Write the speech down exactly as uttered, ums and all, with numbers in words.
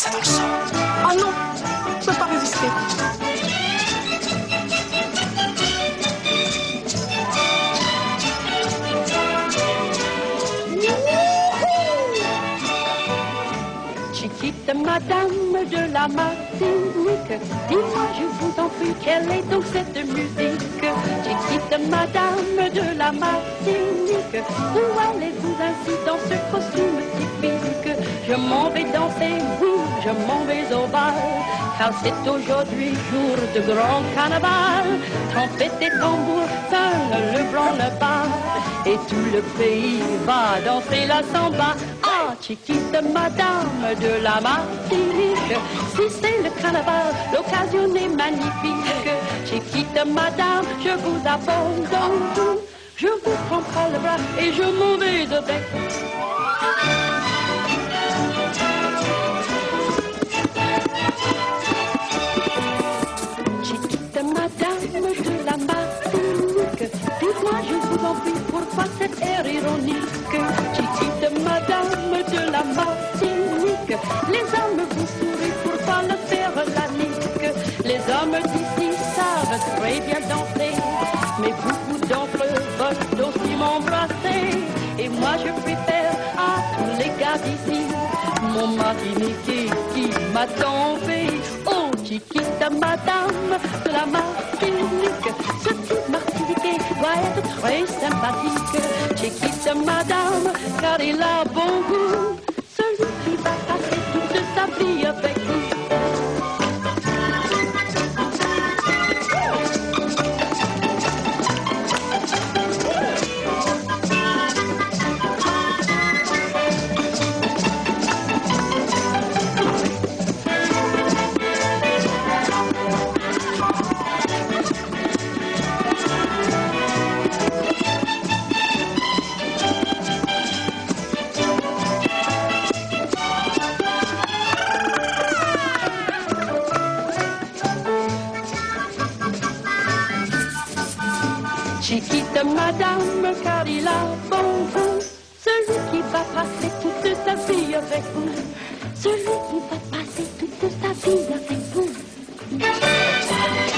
Ah non, je peux pas résister. Chicita, madame de la Martinique, dis-moi, je vous en prie, quelle est donc cette musique? Chiquita, madame de la Martinique, où allez-vous ainsi dans ce costume typique? Je m'en vais danser, oui, je m'en vais au bal, car c'est aujourd'hui jour de grand carnaval. Trompette et tambour sonnent le blanc le bas, et tout le pays va danser la samba. Ah, Chiquita, madame de la Martinique, si c'est le carnaval, l'occasion est magnifique. Chiquita, madame, je vous abandonne, je vous prends par le bras et je m'en vais de bec. Chiquita, madame de la Martinique, dites-moi, je vous en prie, pourquoi cet air ironique? Chiquita, madame de la Martinique, les hommes vous sourient, pourquoi le faire la nique? Les hommes d'ici savent très bien danser, mais beaucoup d'entre eux veulent aussi m'embrasser. Et moi je préfère à tous les gars d'ici mon Martiniquais qui m'a tant fait. Oh, Chiquita, madame de la Martinique, ce type martiniquais va être très sympathique. Chiquita, madame, car il a bon goût, celui qui va passer toute sa vie avec vous. Chiquita, madame, car il a bon goût, celui qui va passer toute sa vie avec vous, celui qui va passer toute sa vie avec vous.